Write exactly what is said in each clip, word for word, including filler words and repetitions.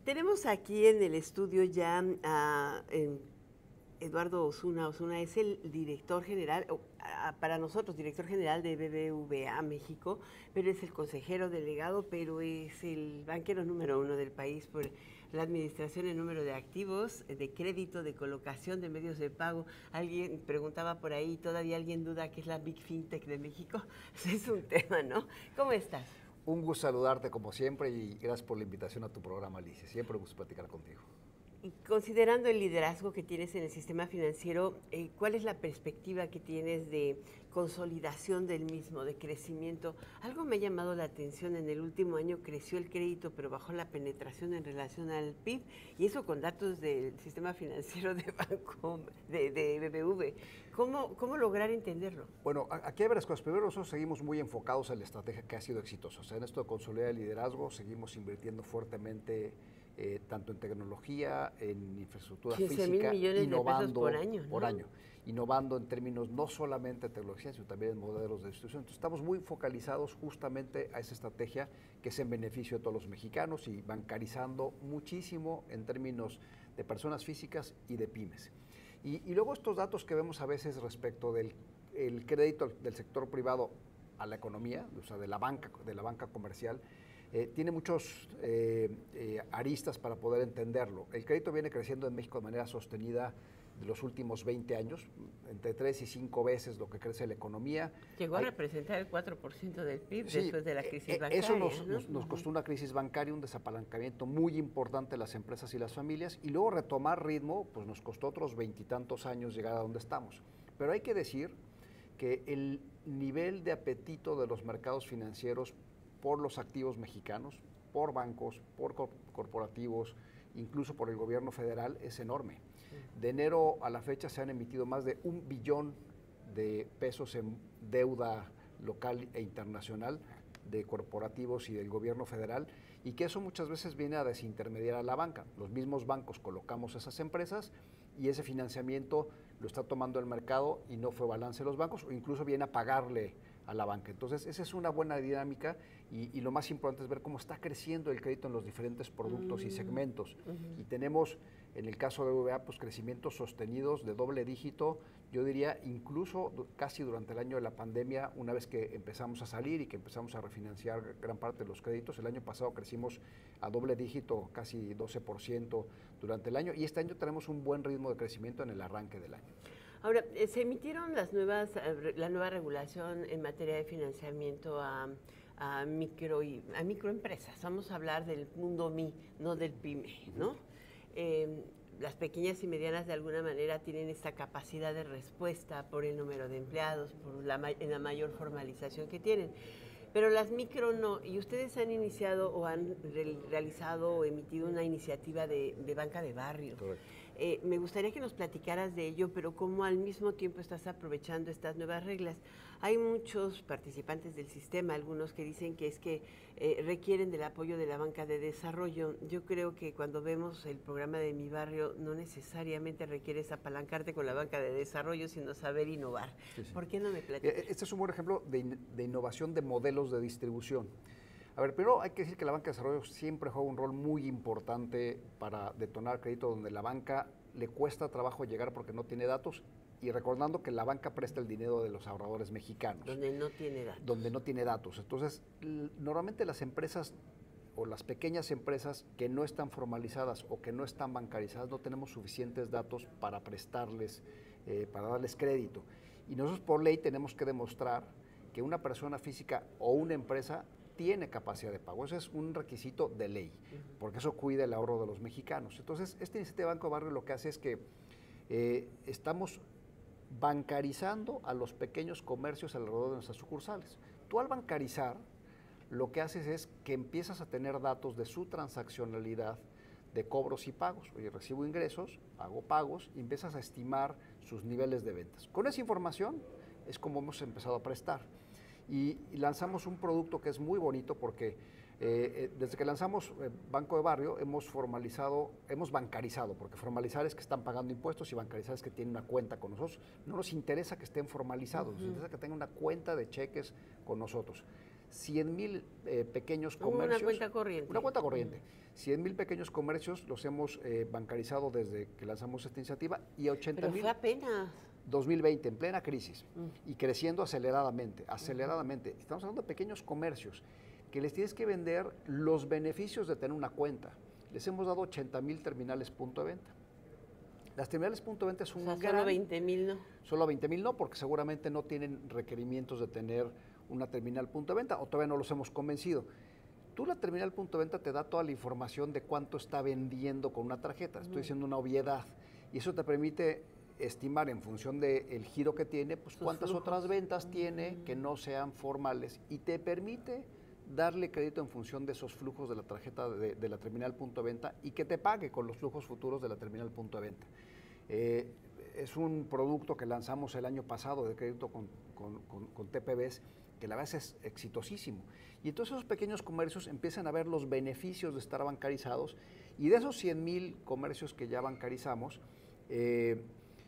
Tenemos aquí en el estudio ya a en Eduardo Osuna. Osuna es el director general, o, a, para nosotros, director general de B B V A México, pero es el consejero delegado, pero es el banquero número uno del país por la administración en número de activos, de crédito, de colocación, de medios de pago. Alguien preguntaba por ahí, ¿todavía alguien duda qué es la Big FinTech de México? Es un tema, ¿no? ¿Cómo estás? Un gusto saludarte como siempre y gracias por la invitación a tu programa, Alicia. Siempre un gusto platicar contigo. Y considerando el liderazgo que tienes en el sistema financiero, eh, ¿cuál es la perspectiva que tienes de consolidación del mismo, de crecimiento? Algo me ha llamado la atención, en el último año creció el crédito, pero bajó la penetración en relación al P I B, y eso con datos del sistema financiero de Banco, de, de B B V. ¿Cómo, ¿Cómo lograr entenderlo? Bueno, aquí hay varias cosas. Primero, nosotros seguimos muy enfocados en la estrategia que ha sido exitosa. O sea, en esto de consolidar el liderazgo, seguimos invirtiendo fuertemente Eh, tanto en tecnología, en infraestructura física, mil millones innovando de pesos por año, ¿no? por año, innovando en términos no solamente de tecnología, sino también en modelos de distribución. Entonces, estamos muy focalizados justamente a esa estrategia que es en beneficio de todos los mexicanos y bancarizando muchísimo en términos de personas físicas y de pymes. Y, y luego estos datos que vemos a veces respecto del el crédito del sector privado a la economía, o sea, de la banca, de la banca comercial, Eh, tiene muchos eh, eh, aristas para poder entenderlo. El crédito viene creciendo en México de manera sostenida de los últimos veinte años, entre tres y cinco veces lo que crece la economía. Llegó Hay, a representar el cuatro por ciento del P I B sí, después de la crisis eh, bancaria. Eso nos, ¿no? nos, nos costó una crisis bancaria, un desapalancamiento muy importante de las empresas y las familias, y luego retomar ritmo, pues nos costó otros veintitantos años llegar a donde estamos. Pero hay que decir que el nivel de apetito de los mercados financieros por los activos mexicanos, por bancos, por corporativos, incluso por el gobierno federal, es enorme. De enero a la fecha se han emitido más de un billón de pesos en deuda local e internacional de corporativos y del gobierno federal, y que eso muchas veces viene a desintermediar a la banca. Los mismos bancos colocamos esas empresas y ese financiamiento lo está tomando el mercado y no fue balance de los bancos, o incluso viene a pagarle a la banca. Entonces, esa es una buena dinámica y, y lo más importante es ver cómo está creciendo el crédito en los diferentes productos mm. y segmentos. Uh-huh. Y tenemos, en el caso de B B V A, pues crecimientos sostenidos de doble dígito, yo diría incluso casi durante el año de la pandemia, una vez que empezamos a salir y que empezamos a refinanciar gran parte de los créditos. El año pasado crecimos a doble dígito, casi doce por ciento durante el año, y este año tenemos un buen ritmo de crecimiento en el arranque del año. Ahora, se emitieron las nuevas, la nueva regulación en materia de financiamiento a, a, micro y, a microempresas. Vamos a hablar del mundo M I, no del PYME, ¿no? Eh, las pequeñas y medianas de alguna manera tienen esta capacidad de respuesta por el número de empleados, por la, en la mayor formalización que tienen. Pero las micro no, y ustedes han iniciado o han re realizado o emitido una iniciativa de, de banca de barrio. Correcto. Eh, me gustaría que nos platicaras de ello, pero cómo al mismo tiempo estás aprovechando estas nuevas reglas. Hay muchos participantes del sistema, algunos que dicen que es que eh, requieren del apoyo de la banca de desarrollo. Yo creo que cuando vemos el programa de Mi Barrio, no necesariamente requieres apalancarte con la banca de desarrollo, sino saber innovar. Sí, sí. ¿Por qué no me platicas? Este es un buen ejemplo de, in de innovación de modelos de distribución. A ver, pero hay que decir que la banca de desarrollo siempre juega un rol muy importante para detonar crédito, donde la banca le cuesta trabajo llegar porque no tiene datos, y recordando que la banca presta el dinero de los ahorradores mexicanos. Donde no tiene datos. Donde no tiene datos. Entonces, normalmente las empresas o las pequeñas empresas que no están formalizadas o que no están bancarizadas no tenemos suficientes datos para prestarles, eh, para darles crédito. Y nosotros por ley tenemos que demostrar que una persona física o una empresa tiene capacidad de pago. Ese es un requisito de ley, porque eso cuida el ahorro de los mexicanos. Entonces, esta iniciativa de Banco de Barrio lo que hace es que eh, estamos bancarizando a los pequeños comercios alrededor de nuestras sucursales. Tú al bancarizar, lo que haces es que empiezas a tener datos de su transaccionalidad de cobros y pagos. Oye, recibo ingresos, hago pagos, y empiezas a estimar sus niveles de ventas. Con esa información es como hemos empezado a prestar. Y, y lanzamos un producto que es muy bonito porque eh, eh, desde que lanzamos eh, Banco de Barrio hemos formalizado, hemos bancarizado, porque formalizar es que están pagando impuestos y bancarizar es que tienen una cuenta con nosotros. No nos interesa que estén formalizados, uh-huh. nos interesa que tengan una cuenta de cheques con nosotros. cien mil eh, pequeños comercios. Una cuenta corriente. Una cuenta corriente. cien mil pequeños comercios los hemos eh, bancarizado desde que lanzamos esta iniciativa y ochenta mil. Pero fue apenas. dos mil veinte, en plena crisis, mm. y creciendo aceleradamente, aceleradamente. Estamos hablando de pequeños comercios que les tienes que vender los beneficios de tener una cuenta. Les hemos dado ochenta mil terminales punto de venta. Las terminales punto de venta es un o sea, gran... solo veinte mil no. Solo veinte mil no, porque seguramente no tienen requerimientos de tener una terminal punto de venta o todavía no los hemos convencido. Tú la terminal punto de venta te da toda la información de cuánto está vendiendo con una tarjeta. Estoy diciendo una obviedad. Y eso te permite estimar en función del giro que tiene, pues Sus cuántas flujos. otras ventas tiene que no sean formales y te permite darle crédito en función de esos flujos de la tarjeta de, de la terminal punto de venta y que te pague con los flujos futuros de la terminal punto de venta. Eh, es un producto que lanzamos el año pasado de crédito con, con, con, con T P Bs que la verdad es exitosísimo. Y entonces esos pequeños comercios empiezan a ver los beneficios de estar bancarizados y de esos cien mil comercios que ya bancarizamos, eh,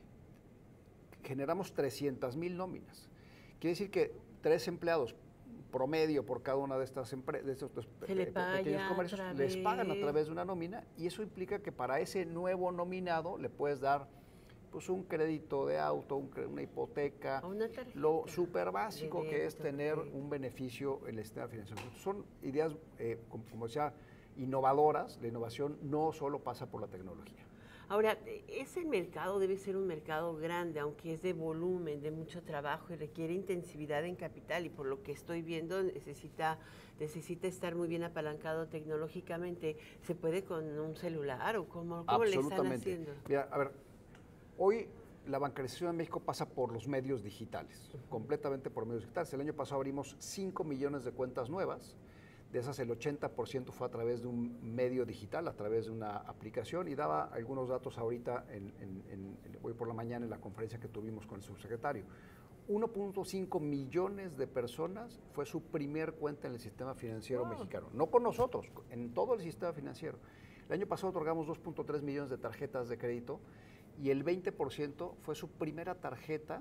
generamos trescientas mil nóminas. Quiere decir que tres empleados promedio por cada una de estas empresas, de estos Se le paga pequeños ya comercios, a les pagan a través. través de una nómina y eso implica que para ese nuevo nominado le puedes dar pues un crédito de auto, un cre- una hipoteca, O una tarjeta lo súper básico de que es débito, tener crédito. un beneficio en el sistema financiero. Son ideas, eh, como, como decía, innovadoras. La innovación no solo pasa por la tecnología. Ahora, ese mercado debe ser un mercado grande, aunque es de volumen, de mucho trabajo y requiere intensividad en capital y por lo que estoy viendo necesita, necesita estar muy bien apalancado tecnológicamente. ¿Se puede con un celular o cómo, cómo le están Absolutamente. haciendo? Mira, a ver, hoy la bancarización en México pasa por los medios digitales, completamente por medios digitales. El año pasado abrimos cinco millones de cuentas nuevas. De esas, el ochenta por ciento fue a través de un medio digital, a través de una aplicación, y daba algunos datos ahorita, en, en, en, hoy por la mañana, en la conferencia que tuvimos con el subsecretario. uno punto cinco millones de personas fue su primer cuenta en el sistema financiero Oh. mexicano. No con nosotros, en todo el sistema financiero. El año pasado otorgamos dos punto tres millones de tarjetas de crédito y el veinte por ciento fue su primera tarjeta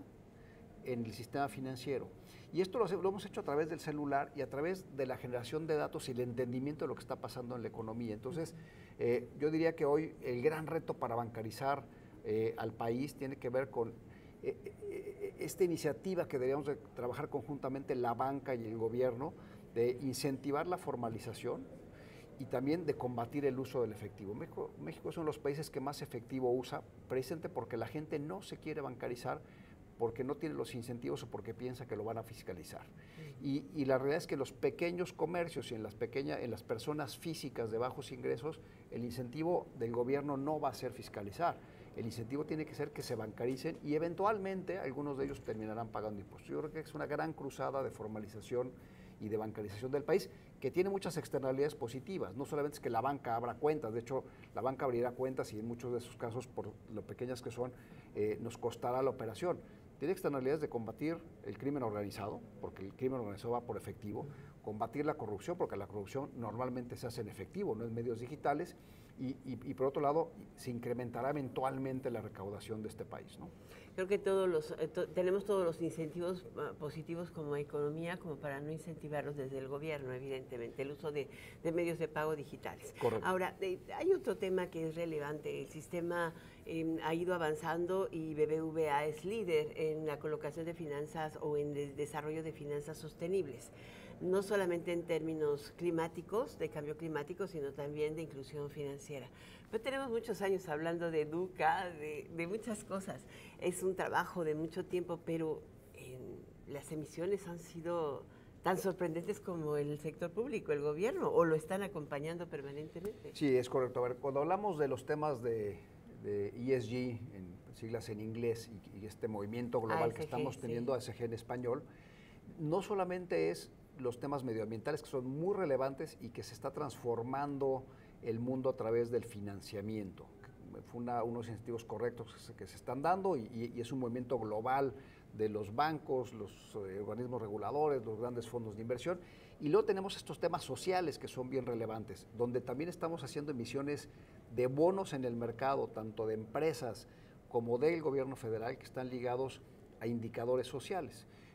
en el sistema financiero. Y esto lo, lo hemos hecho a través del celular y a través de la generación de datos y el entendimiento de lo que está pasando en la economía. Entonces, eh, yo diría que hoy el gran reto para bancarizar eh, al país tiene que ver con eh, eh, esta iniciativa que deberíamos de trabajar conjuntamente la banca y el gobierno, de incentivar la formalización y también de combatir el uso del efectivo. México, México es uno de los países que más efectivo usa, precisamente porque la gente no se quiere bancarizar, porque no tiene los incentivos o porque piensa que lo van a fiscalizar. Uh-huh. y, y la realidad es que los pequeños comercios y en las, pequeñas, en las personas físicas de bajos ingresos, el incentivo del gobierno no va a ser fiscalizar. El incentivo tiene que ser que se bancaricen y eventualmente algunos de ellos terminarán pagando impuestos. Yo creo que es una gran cruzada de formalización y de bancarización del país, que tiene muchas externalidades positivas. No solamente es que la banca abra cuentas, de hecho, la banca abrirá cuentas y en muchos de esos casos, por lo pequeñas que son, eh, nos costará la operación. Tiene externalidades de combatir el crimen organizado, porque el crimen organizado va por efectivo, combatir la corrupción, porque la corrupción normalmente se hace en efectivo, no en medios digitales, y, y, y por otro lado, se incrementará eventualmente la recaudación de este país, ¿no? Creo que todos los, eh, to, tenemos todos los incentivos uh, positivos como economía, como para no incentivarlos desde el gobierno, evidentemente, el uso de, de medios de pago digitales. Correcto. Ahora, eh, hay otro tema que es relevante. El sistema eh, ha ido avanzando y B B V A es líder en la colocación de finanzas o en el desarrollo de finanzas sostenibles. No solamente en términos climáticos, de cambio climático, sino también de inclusión financiera. Pero tenemos muchos años hablando de educa, de, de muchas cosas. Es un trabajo de mucho tiempo, pero en, las emisiones han sido tan sorprendentes como el sector público, el gobierno, o lo están acompañando permanentemente. Sí, es correcto. A ver, cuando hablamos de los temas de, de E S G, en siglas en inglés, y, y este movimiento global A S G, que estamos teniendo, sí. A S G en español, no solamente es los temas medioambientales, que son muy relevantes y que se está transformando el mundo a través del financiamiento. Fue una, unos incentivos correctos que se, que se están dando y, y es un movimiento global de los bancos, los eh, organismos reguladores, los grandes fondos de inversión. Y luego tenemos estos temas sociales que son bien relevantes, donde también estamos haciendo emisiones de bonos en el mercado, tanto de empresas como del gobierno federal, que están ligados a indicadores sociales.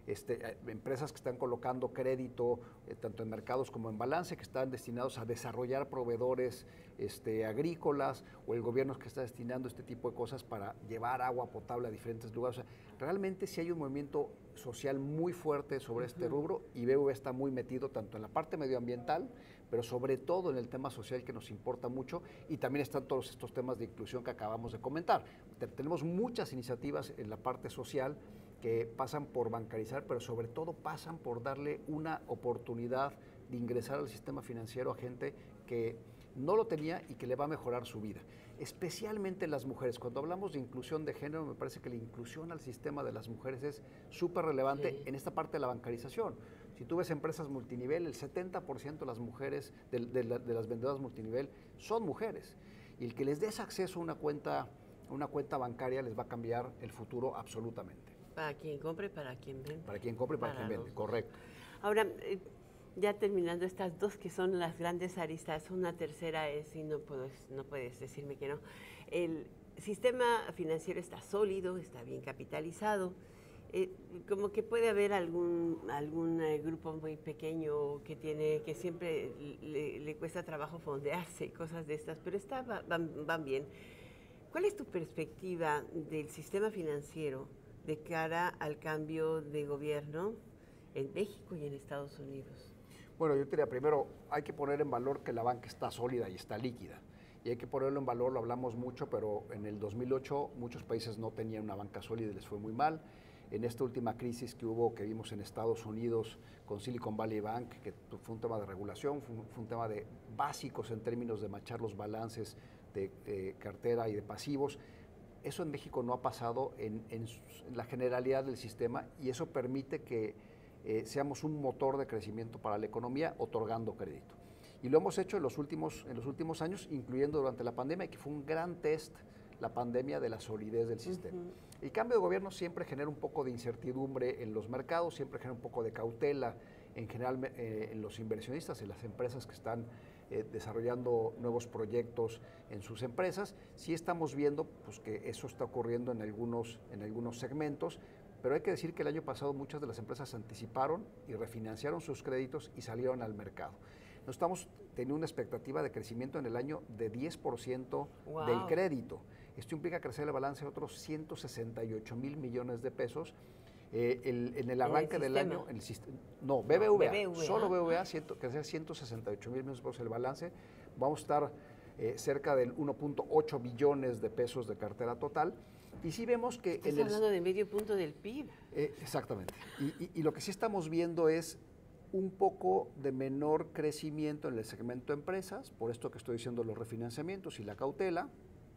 este, empresas que están colocando crédito, eh, tanto en mercados como en balance, que están destinados a desarrollar proveedores este, agrícolas, o el gobierno que está destinando este tipo de cosas para llevar agua potable a diferentes lugares. O sea, realmente sí hay un movimiento social muy fuerte sobre uh-huh. este rubro, y B B V A está muy metido tanto en la parte medioambiental, pero sobre todo en el tema social, que nos importa mucho, y también están todos estos temas de inclusión que acabamos de comentar. Tenemos muchas iniciativas en la parte social que pasan por bancarizar, pero sobre todo pasan por darle una oportunidad de ingresar al sistema financiero a gente que no lo tenía y que le va a mejorar su vida, especialmente las mujeres. Cuando hablamos de inclusión de género, me parece que la inclusión al sistema de las mujeres es súper relevante sí. en esta parte de la bancarización. Si tú ves empresas multinivel, el setenta por ciento de las mujeres, de, de, la, de las vendedoras multinivel, son mujeres. Y el que les des acceso a una cuenta, una cuenta bancaria les va a cambiar el futuro absolutamente. Para quien compre y para quien vende. Para quien compre y para, para quien vende, correcto. Ahora, eh, ya terminando estas dos que son las grandes aristas, una tercera es, y no, puedo, no puedes decirme que no, el sistema financiero está sólido, está bien capitalizado. Eh, como que puede haber algún algún eh, grupo muy pequeño que tiene que siempre le, le cuesta trabajo fondearse y cosas de estas, pero está, van, van bien. ¿Cuál es tu perspectiva del sistema financiero de cara al cambio de gobierno en México y en Estados Unidos? Bueno, yo diría primero, hay que poner en valor que la banca está sólida y está líquida. Y hay que ponerlo en valor, lo hablamos mucho, pero en el dos mil ocho muchos países no tenían una banca sólida y les fue muy mal. En esta última crisis que hubo, que vimos en Estados Unidos con Silicon Valley Bank, que fue un tema de regulación, fue un, fue un tema de básicos en términos de machar los balances de eh, cartera y de pasivos. Eso en México no ha pasado en, en, en la generalidad del sistema, y eso permite que eh, seamos un motor de crecimiento para la economía, otorgando crédito. Y lo hemos hecho en los últimos, en los últimos años, incluyendo durante la pandemia, que fue un gran test la pandemia de la solidez del sistema. Uh-huh. El cambio de gobierno siempre genera un poco de incertidumbre en los mercados, siempre genera un poco de cautela en general eh, en los inversionistas, en las empresas que están eh, desarrollando nuevos proyectos en sus empresas. Sí estamos viendo pues, que eso está ocurriendo en algunos, en algunos segmentos, pero hay que decir que el año pasado muchas de las empresas anticiparon y refinanciaron sus créditos y salieron al mercado. Nos estamos teniendo una expectativa de crecimiento en el año de diez por ciento wow. del crédito. Esto implica crecer el balance de otros ciento sesenta y ocho mil millones de pesos. Eh, el, en el arranque ¿En el del año, en el no, B B V A, no, B B V A, solo B B V A, ciento, crecer ciento sesenta y ocho mil millones de pesos el balance. Vamos a estar eh, cerca del uno punto ocho billones de pesos de cartera total. Y sí vemos que... Estás en hablando el, de medio punto del P I B. Eh, exactamente. Y, y, y lo que sí estamos viendo es un poco de menor crecimiento en el segmento empresas, por esto que estoy diciendo los refinanciamientos y la cautela.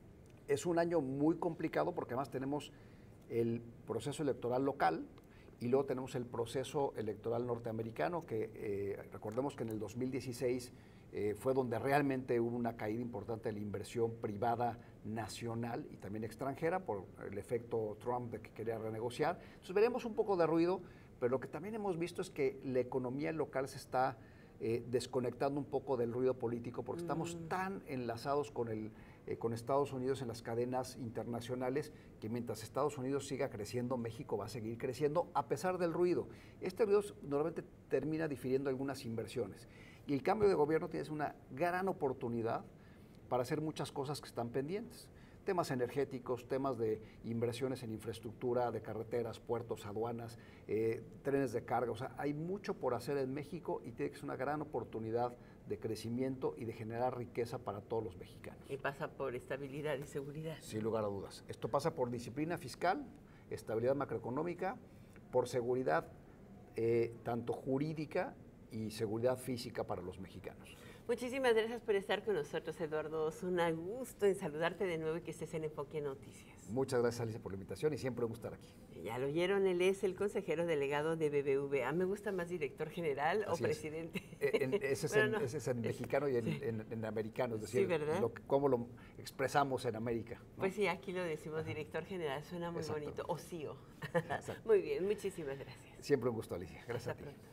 Es un año muy complicado porque además tenemos el proceso electoral local y luego tenemos el proceso electoral norteamericano, que eh, recordemos que en el dos mil dieciséis eh, fue donde realmente hubo una caída importante de la inversión privada nacional y también extranjera por el efecto Trump de que quería renegociar. Entonces veremos un poco de ruido, pero lo que también hemos visto es que la economía local se está eh, desconectando un poco del ruido político porque mm. estamos tan enlazados con, el, eh, con Estados Unidos en las cadenas internacionales que mientras Estados Unidos siga creciendo, México va a seguir creciendo a pesar del ruido. Este ruido normalmente termina difiriendo algunas inversiones. Y el cambio de gobierno tiene una gran oportunidad para hacer muchas cosas que están pendientes. Temas energéticos, temas de inversiones en infraestructura, de carreteras, puertos, aduanas, eh, trenes de carga. O sea, hay mucho por hacer en México y tiene que ser una gran oportunidad de crecimiento y de generar riqueza para todos los mexicanos. Y pasa por estabilidad y seguridad. Sin lugar a dudas. Esto pasa por disciplina fiscal, estabilidad macroeconómica, por seguridad eh, tanto jurídica y seguridad física para los mexicanos. Muchísimas gracias por estar con nosotros, Eduardo. Es un gusto en saludarte de nuevo y que estés en Enfoque Noticias. Muchas gracias, Alicia, por la invitación y siempre me gusta estar aquí. Ya lo oyeron, él es el consejero delegado de B B V A. Me gusta más director general Así o presidente. Es. En, ese, es en, no. ese es en mexicano y en, sí. en, en americano, es decir, sí, ¿verdad? Lo, cómo lo expresamos en América, ¿no? Pues sí, aquí lo decimos Ajá. director general, suena muy Exacto. bonito. O C E O. Muy bien, muchísimas gracias. Siempre un gusto, Alicia. Gracias Hasta a ti. Pronto.